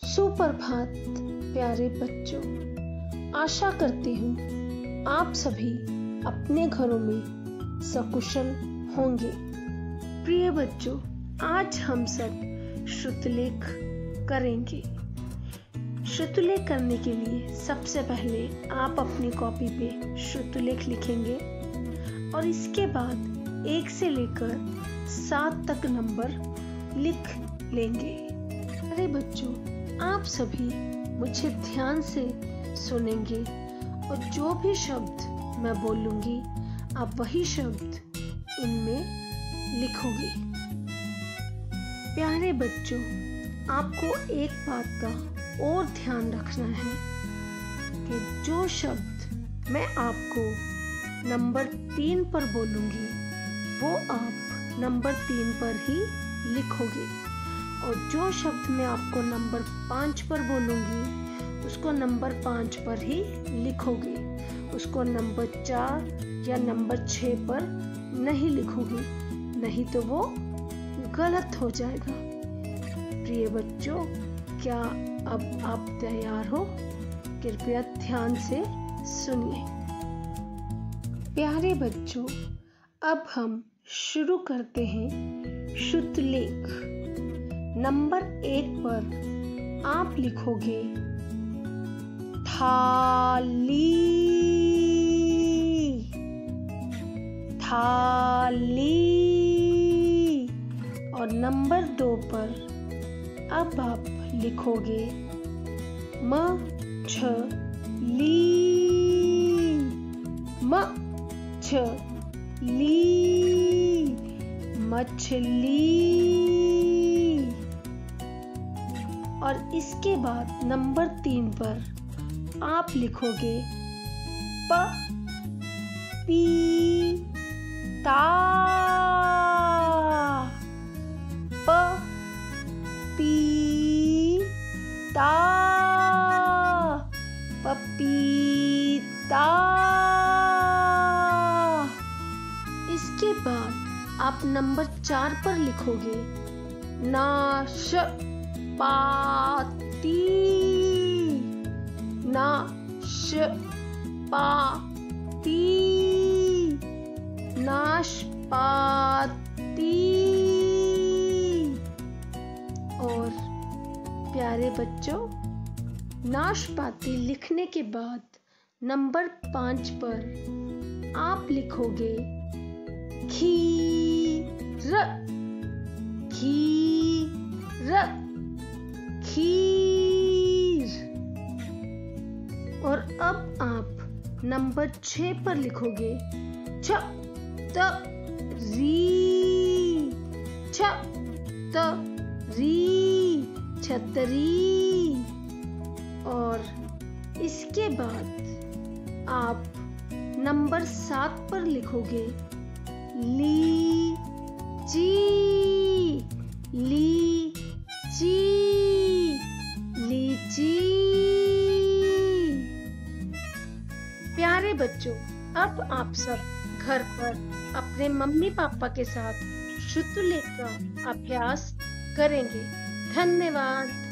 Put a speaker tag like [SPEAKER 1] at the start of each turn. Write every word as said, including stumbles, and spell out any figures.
[SPEAKER 1] सुप्रभात प्यारे बच्चों, आशा करती हूँ आप सभी अपने घरों में सकुशल होंगे। प्रिय बच्चों, आज हम सब श्रुतलेख करेंगे। श्रुतलेख करने के लिए सबसे पहले आप अपनी कॉपी पे श्रुतलेख लिखेंगे और इसके बाद एक से लेकर सात तक नंबर लिख लेंगे। अरे बच्चों, आप सभी मुझे ध्यान से सुनेंगे और जो भी शब्द मैं बोलूंगी आप वही शब्द इनमें लिखोगे। प्यारे बच्चों, आपको एक बात का और ध्यान रखना है कि जो शब्द मैं आपको नंबर तीन पर बोलूंगी वो आप नंबर तीन पर ही लिखोगे और जो शब्द मैं आपको नंबर पाँच पर बोलूंगी उसको नंबर पाँच पर ही लिखोगे, उसको नंबर चार या नंबर छः पर नहीं लिखोगे, नहीं तो वो गलत हो जाएगा। प्रिय बच्चों, क्या अब आप तैयार हो? कृपया ध्यान से सुनिए। प्यारे बच्चों, अब हम शुरू करते हैं श्रुतलेख। नंबर एक पर आप लिखोगे थाली, थाली। और नंबर दो पर अब आप लिखोगे मछली, मछली, मछली। और इसके बाद नंबर तीन पर आप लिखोगे प पी ता, प पी ता, पपीता। इसके बाद आप नंबर चार पर लिखोगे नाशपाती, नाशपाती, नाशपाती। और प्यारे बच्चों, नाशपाती लिखने के बाद नंबर पाँच पर आप लिखोगे खीर, खीर, खीर। और अब आप नंबर छः पर लिखोगे छ त री, छ त री, छतरी। और इसके बाद आप नंबर सात पर लिखोगे लीची, लीची, लीची। प्यारे बच्चों, अब आप सब घर पर अपने मम्मी पापा के साथ श्रुतलेख का अभ्यास करेंगे। धन्यवाद।